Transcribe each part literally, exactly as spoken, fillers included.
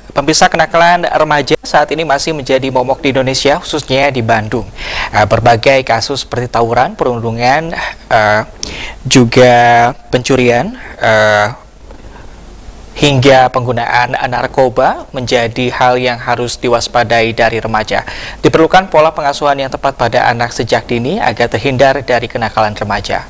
Pemirsa, kenakalan remaja saat ini masih menjadi momok di Indonesia, khususnya di Bandung. Uh, berbagai kasus seperti tawuran, perundungan, uh, juga pencurian, uh, hingga penggunaan narkoba menjadi hal yang harus diwaspadai dari remaja. Diperlukan pola pengasuhan yang tepat pada anak sejak dini agar terhindar dari kenakalan remaja.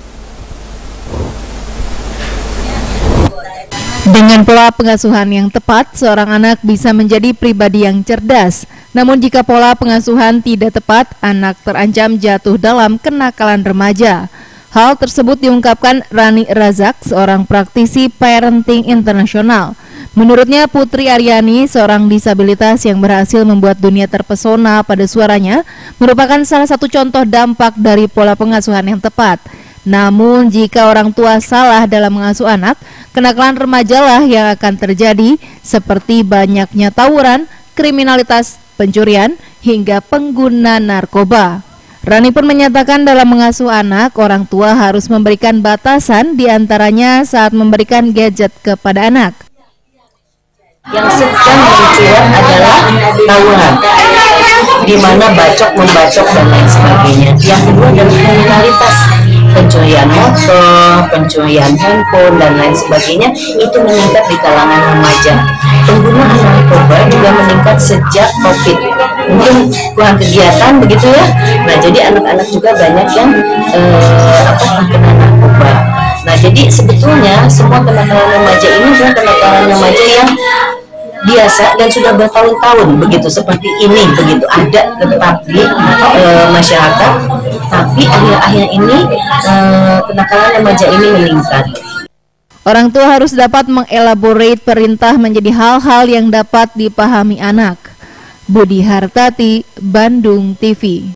Dengan pola pengasuhan yang tepat, seorang anak bisa menjadi pribadi yang cerdas. Namun jika pola pengasuhan tidak tepat, anak terancam jatuh dalam kenakalan remaja. Hal tersebut diungkapkan Rani Razak, seorang praktisi parenting internasional. Menurutnya, Putri Aryani, seorang disabilitas yang berhasil membuat dunia terpesona pada suaranya, merupakan salah satu contoh dampak dari pola pengasuhan yang tepat. Namun jika orang tua salah dalam mengasuh anak, kenakalan remajalah yang akan terjadi, seperti banyaknya tawuran, kriminalitas, pencurian, hingga pengguna narkoba. Rani pun menyatakan dalam mengasuh anak, orang tua harus memberikan batasan, diantaranya saat memberikan gadget kepada anak. Yang sedang mencuat adalah tawuran, di mana bacok membacok dan lain sebagainya. Yang kedua adalah kriminalitas, pencurian motor, pencurian handphone dan lain sebagainya, itu meningkat di kalangan remaja. Penggunaan narkoba juga meningkat sejak COVID. Mungkin kurang kegiatan begitu ya. Nah, jadi anak-anak juga banyak yang eh, apa terkena narkoba. Nah, jadi sebetulnya semua kenakalan remaja ini adalah kenakalan remaja yang biasa dan sudah bertahun-tahun begitu, seperti ini begitu ada tetap di e, masyarakat, tapi akhir-akhir ini e, kenakalan remaja ini meningkat. Orang tua harus dapat mengelaborate perintah menjadi hal-hal yang dapat dipahami anak. Budi Hartati, Bandung T V.